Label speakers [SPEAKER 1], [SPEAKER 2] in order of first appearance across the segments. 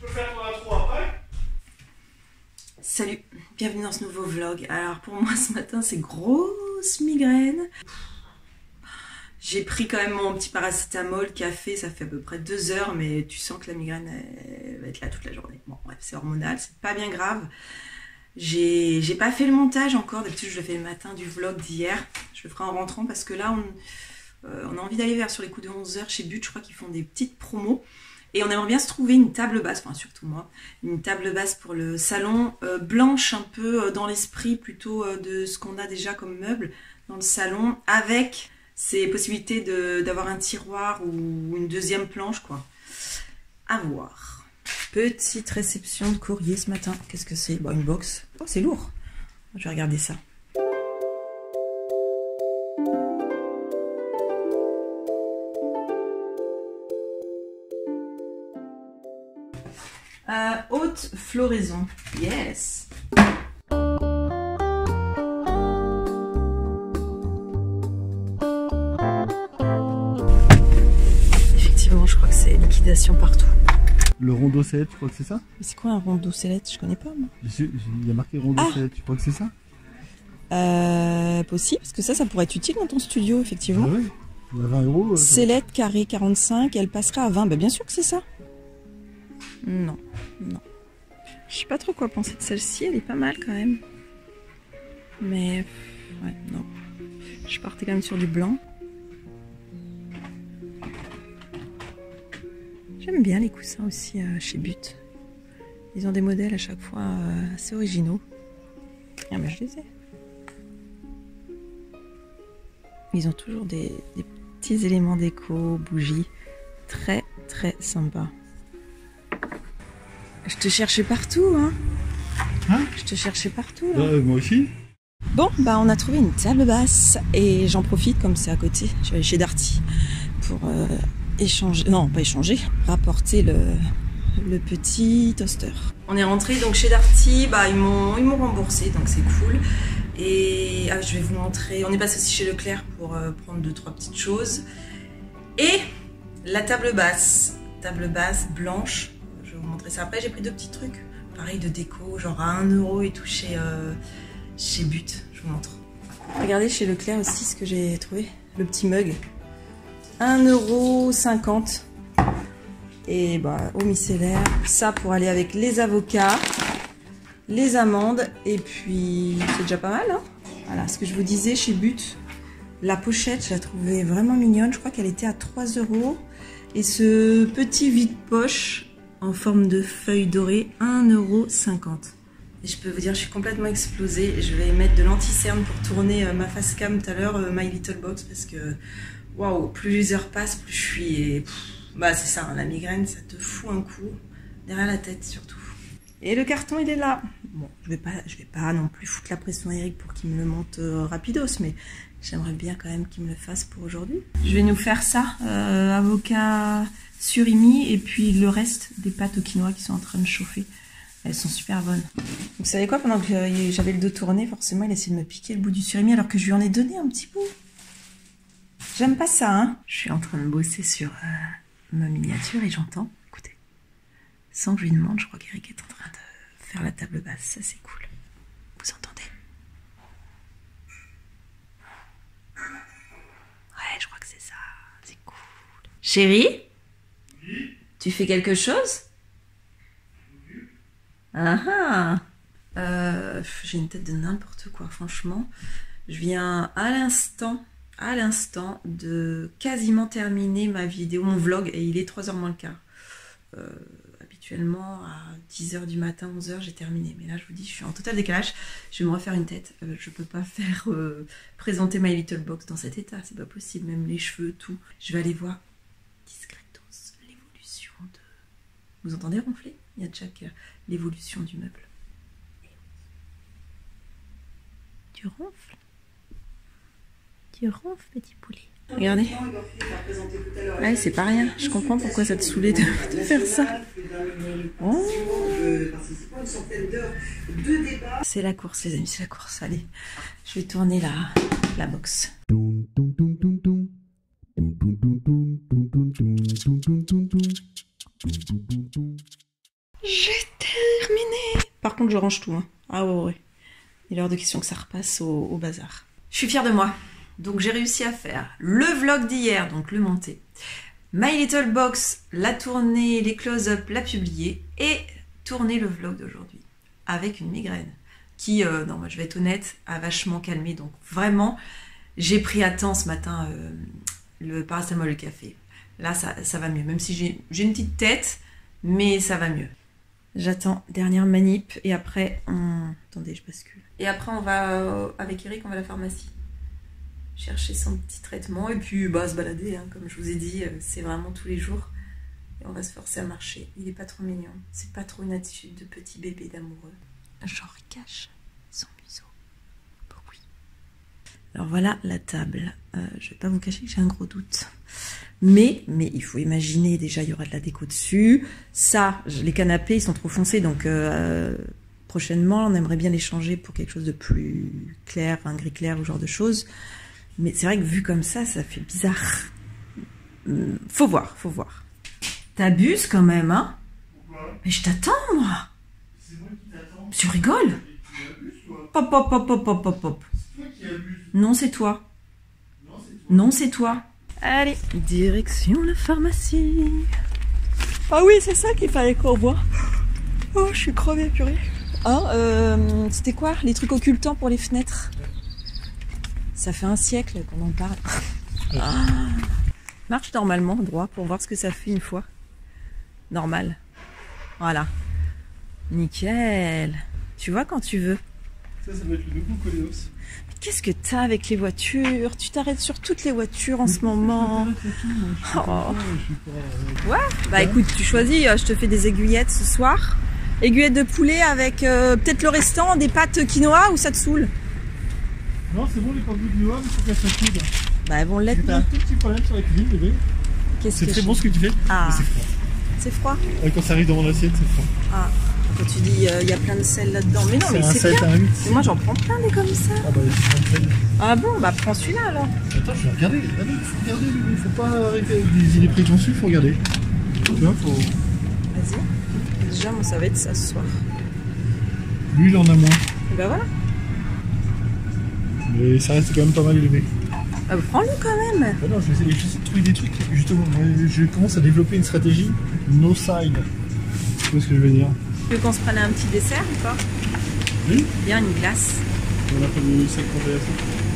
[SPEAKER 1] peux faire ton intro après.
[SPEAKER 2] Salut, bienvenue dans ce nouveau vlog. Alors pour moi ce matin c'est grosse migraine. J'ai pris quand même mon petit paracétamol, café, ça fait à peu près 2 heures, mais tu sens que la migraine elle va être là toute la journée. Bon bref, c'est hormonal, c'est pas bien grave. J'ai pas fait le montage encore, d'habitude je le fais le matin du vlog d'hier. Je le ferai en rentrant parce que là on a envie d'aller vers sur les coups de 11 heures chez But, je crois qu'ils font des petites promos. Et on aimerait bien se trouver une table basse, enfin surtout moi, une table basse pour le salon, blanche un peu dans l'esprit plutôt de ce qu'on a déjà comme meuble dans le salon, avec ces possibilités d'avoir un tiroir ou une deuxième planche, quoi. À voir. Petite réception de courrier ce matin. Qu'est-ce que c'est? Bon, une box. Oh, c'est lourd. Je vais regarder ça. Haute floraison. Yes. Effectivement, je crois que c'est liquidation partout.
[SPEAKER 1] Le rondeau sellette, tu crois que c'est ça?
[SPEAKER 2] Mais c'est quoi un rondeau sellette? Je connais pas, moi.
[SPEAKER 1] Il y a marqué rondeau sellette, tu crois que c'est ça?
[SPEAKER 2] Possible, parce que ça pourrait être utile dans ton studio, effectivement.
[SPEAKER 1] Ah ouais, il y a 20 euros.
[SPEAKER 2] Sellette carré 45, elle passera à 20. Bah, bien sûr que c'est ça. Non, non. Je sais pas trop quoi penser de celle-ci, elle est pas mal quand même. Mais, ouais, non. Je partais quand même sur du blanc. J'aime bien les coussins aussi chez But. Ils ont des modèles à chaque fois assez originaux. Ah mais je les ai. Ils ont toujours des petits éléments déco, bougies. Très très sympa. Je te cherchais partout, hein. Je te cherchais partout, là.
[SPEAKER 1] Moi aussi.
[SPEAKER 2] Bon, bah on a trouvé une table basse et j'en profite comme c'est à côté. Je vais aller chez Darty pour échanger, non pas échanger, rapporter le petit toaster. On est rentré donc chez Darty, bah ils m'ont remboursé donc c'est cool. Et je vais vous montrer, on est passé aussi chez Leclerc pour prendre 2-3 petites choses. Et la table basse blanche, je vais vous montrer ça après. J'ai pris 2 petits trucs, pareil de déco, genre à 1 euro et tout chez But, je vous montre. Regardez chez Leclerc aussi ce que j'ai trouvé, le petit mug. 1,50 €. Et bah, au micellaire, ça pour aller avec les avocats, les amandes, et puis c'est déjà pas mal, hein. Voilà, ce que je vous disais chez But, la pochette, je la trouvais vraiment mignonne, je crois qu'elle était à 3 €. Et ce petit vide-poche en forme de feuille dorée, 1,50 €. Et je peux vous dire, je suis complètement explosée. Je vais mettre de l'anti-cerne pour tourner ma face cam tout à l'heure, My Little Box, parce que waouh, plus les heures passent, plus je suis. Bah c'est ça, hein, la migraine, ça te fout un coup derrière la tête surtout. Et le carton, il est là. Bon, je vais pas non plus foutre la pression à Eric pour qu'il me le monte rapidos, mais j'aimerais bien quand même qu'il me le fasse pour aujourd'hui. Je vais nous faire ça, avocat surimi, et puis le reste des pâtes au quinoa qui sont en train de chauffer. Elles sont super bonnes. Vous savez quoi, pendant que j'avais le dos tourné, forcément, il a essayé de me piquer le bout du surimi alors que je lui en ai donné un petit bout. J'aime pas ça, hein. Je suis en train de bosser sur ma miniature et j'entends, écoutez, sans que je lui demande, je crois qu'Eric est en train de faire la table basse. Ça, c'est cool. Vous entendez? Ouais, je crois que c'est ça. C'est cool. Chérie? Oui? Tu fais quelque chose? Ah ah. J'ai une tête de n'importe quoi, franchement. Je viens à l'instant de quasiment terminer ma vidéo, mon vlog, et il est 3 h moins le quart. Habituellement à 10 h du matin, 11 h j'ai terminé, mais là je vous dis je suis en total décalage. Je vais me refaire une tête, je peux pas faire présenter My Little Box dans cet état, c'est pas possible, même les cheveux, tout. Je vais aller voir discretos l'évolution de... Vous entendez ronfler? Il y a déjà l'évolution du meuble. Tu ronfles? Tu ronfles, petit poulet? Regardez. Ouais, c'est pas rien. Je comprends pourquoi ça te saoulait de faire ça. Oh. C'est la course, les amis, c'est la course. Allez, je vais tourner la box. J'ai terminé. Par contre, je range tout. Hein. Ah ouais. Il est hors de question que ça repasse au bazar. Je suis fière de moi. Donc j'ai réussi à faire le vlog d'hier, donc le monter. My Little Box, la tournée, les close-up, la publier. Et tourner le vlog d'aujourd'hui. Avec une migraine. Qui, non, moi je vais être honnête, a vachement calmé. Donc vraiment, j'ai pris à temps ce matin le paracétamol, le café. Là, ça va mieux. Même si j'ai une petite tête, mais ça va mieux. J'attends, dernière manip, et après, attendez, je bascule. Et après, on va, avec Eric, on va à la pharmacie. Chercher son petit traitement, et puis bah, se balader, hein, comme je vous ai dit, c'est vraiment tous les jours. Et on va se forcer à marcher. Il est pas trop mignon. C'est pas trop une attitude de petit bébé d'amoureux. Genre, il cache son museau. Bon, oui. Alors voilà la table. Je vais pas vous cacher que j'ai un gros doute. Mais il faut imaginer, déjà il y aura de la déco dessus. Ça, les canapés ils sont trop foncés, donc prochainement on aimerait bien les changer pour quelque chose de plus clair, un gris clair ou ce genre de choses. Mais c'est vrai que vu comme ça fait bizarre. Faut voir. T'abuses quand même, hein? Mais je t'attends, moi.
[SPEAKER 1] C'est moi qui t'attends.
[SPEAKER 2] Tu rigoles?
[SPEAKER 1] Tu abuses, toi.
[SPEAKER 2] Pop.
[SPEAKER 1] C'est toi qui abuses.
[SPEAKER 2] Non, c'est toi.
[SPEAKER 1] Non, c'est toi.
[SPEAKER 2] Non, c'est toi. Allez, direction la pharmacie. Ah oui, c'est ça qu'il fallait qu'on voit. Oh, je suis crevée, purée. Hein, c'était quoi? Les trucs occultants pour les fenêtres. Ça fait un siècle qu'on en parle. Ah. Marche normalement droit pour voir ce que ça fait une fois. Normal. Voilà. Nickel. Tu vois quand tu veux.
[SPEAKER 1] Ça va être le nouveau Coléos.
[SPEAKER 2] Qu'est-ce que t'as avec les voitures? Tu t'arrêtes sur toutes les voitures en ce moment. Ouais. Bah écoute, tu choisis. Je te fais des aiguillettes ce soir. Aiguillettes de poulet avec peut-être le restant, des pâtes quinoa ou ça te saoule?
[SPEAKER 1] Non, c'est bon, les pâtes de quinoa, mais faut qu'elles soient chaudes.
[SPEAKER 2] Bah elles vont l'être.
[SPEAKER 1] T'as un tout petit problème sur la cuisine, bébé. C'est très bon ce que tu fais,
[SPEAKER 2] ah.
[SPEAKER 1] mais c'est froid.
[SPEAKER 2] C'est froid?
[SPEAKER 1] Ouais, quand ça arrive dans mon assiette, c'est froid.
[SPEAKER 2] Ah. Quand tu dis il y a plein de sel là-dedans. Mais non, mais c'est bien. Mais moi j'en prends plein des comme ça.
[SPEAKER 1] Ah bah c'est bon.
[SPEAKER 2] Ah bon, bah prends celui-là alors.
[SPEAKER 1] Attends, je vais regarder. Ah non, faut regarder, il faut pas arrêter avec des idées préconçues, faut regarder. Tu vois, faut...
[SPEAKER 2] Vas-y. Déjà, moi ça va être ça ce soir.
[SPEAKER 1] Lui, il en a moins.
[SPEAKER 2] Et bah voilà.
[SPEAKER 1] Mais ça reste quand même pas mal élevé.
[SPEAKER 2] Ah, prends-le quand même.
[SPEAKER 1] Ah non, je vais essayer de trouver des trucs. Justement, moi, je commence à développer une stratégie no side. Tu vois ce que je veux dire?
[SPEAKER 2] Tu veux qu'on se prenne un petit dessert ou pas?
[SPEAKER 1] Oui.
[SPEAKER 2] Bien une glace.
[SPEAKER 1] On a pas de sac congélation.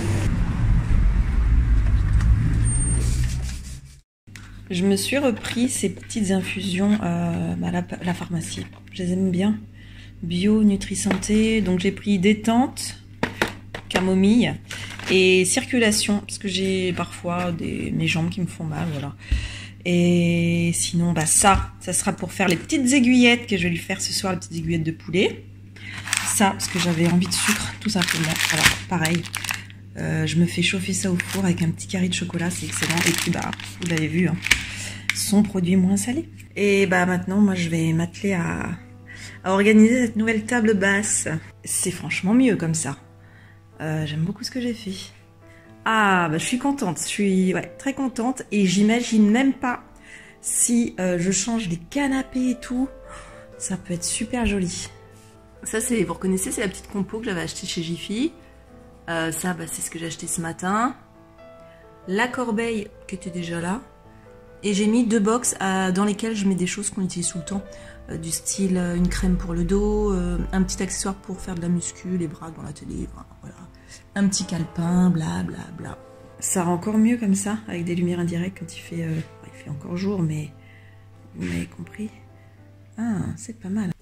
[SPEAKER 2] Je me suis repris ces petites infusions à la pharmacie. Je les aime bien. Bio, Nutri-Santé. Donc j'ai pris détente, camomille et circulation. Parce que j'ai parfois mes jambes qui me font mal. Voilà. Et sinon, bah ça sera pour faire les petites aiguillettes que je vais lui faire ce soir, les petites aiguillettes de poulet. Ça, parce que j'avais envie de sucre, tout simplement. Alors, pareil, je me fais chauffer ça au four avec un petit carré de chocolat, c'est excellent. Et puis, bah, vous l'avez vu, hein, son produit moins salé. Et bah maintenant, moi, je vais m'atteler à organiser cette nouvelle table basse. C'est franchement mieux comme ça. J'aime beaucoup ce que j'ai fait. Ah, bah, je suis contente, je suis très contente et j'imagine même pas si je change les canapés et tout, ça peut être super joli. Ça, vous reconnaissez, c'est la petite compo que j'avais achetée chez Jiffy. Ça, bah, c'est ce que j'ai acheté ce matin. La corbeille qui était déjà là. Et j'ai mis 2 box dans lesquelles je mets des choses qu'on utilise tout le temps. Du style une crème pour le dos, un petit accessoire pour faire de la muscu, les bras dans l'atelier, voilà. Un petit calepin, bla bla bla. Ça rend encore mieux comme ça, avec des lumières indirectes quand il fait encore jour, mais vous m'avez compris. Ah, c'est pas mal.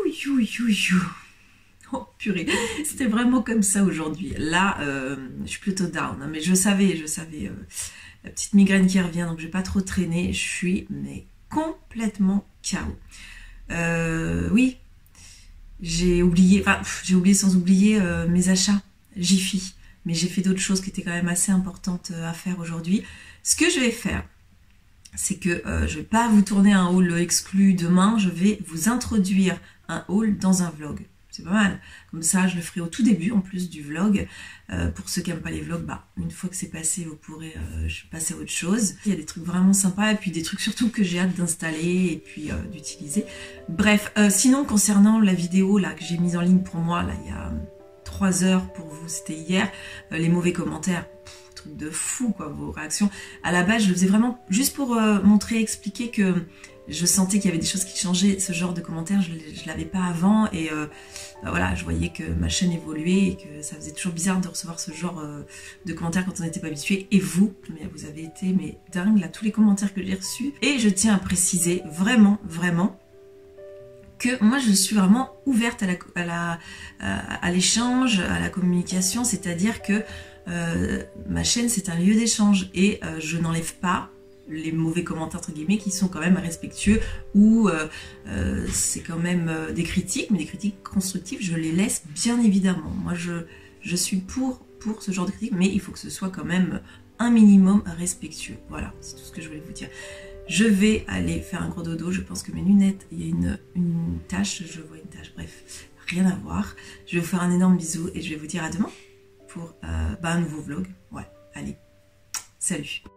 [SPEAKER 2] Oh purée, c'était vraiment comme ça aujourd'hui. Là, je suis plutôt down, hein, mais je savais, la petite migraine qui revient, donc je vais pas trop traîner. Je suis mais complètement KO. Oui, j'ai oublié sans oublier mes achats Jiffy, mais j'ai fait d'autres choses qui étaient quand même assez importantes à faire aujourd'hui. Ce que je vais faire, c'est que je vais pas vous tourner un haul exclu demain, je vais vous introduire un haul dans un vlog. c'est pas mal. Comme ça, je le ferai au tout début, en plus du vlog. Pour ceux qui n'aiment pas les vlogs, bah, une fois que c'est passé, vous pourrez passer à autre chose. Il y a des trucs vraiment sympas, et puis des trucs surtout que j'ai hâte d'installer, et puis d'utiliser. Bref, sinon, concernant la vidéo là que j'ai mise en ligne pour moi, là, il y a 3 heures pour vous, c'était hier, les mauvais commentaires. Truc de fou, quoi, vos réactions. À la base, je le faisais vraiment juste pour montrer, expliquer que je sentais qu'il y avait des choses qui changeaient. Ce genre de commentaires, je l'avais pas avant, et bah voilà, je voyais que ma chaîne évoluait et que ça faisait toujours bizarre de recevoir ce genre de commentaires quand on n'était pas habitué. Et vous, mais vous avez été dingue là, tous les commentaires que j'ai reçus. Et je tiens à préciser vraiment, vraiment, que moi je suis vraiment ouverte à l'échange, à la communication, c'est-à-dire que ma chaîne c'est un lieu d'échange, et je n'enlève pas les mauvais commentaires entre guillemets qui sont quand même respectueux, ou c'est quand même des critiques, mais des critiques constructives, je les laisse bien évidemment. Moi je suis pour ce genre de critiques, mais il faut que ce soit quand même un minimum respectueux. Voilà, c'est tout ce que je voulais vous dire. Je vais aller faire un gros dodo, je pense que mes lunettes, il y a une tache, je vois une tache, bref, rien à voir. Je vais vous faire un énorme bisou et je vais vous dire à demain pour un nouveau vlog. Ouais, allez, salut.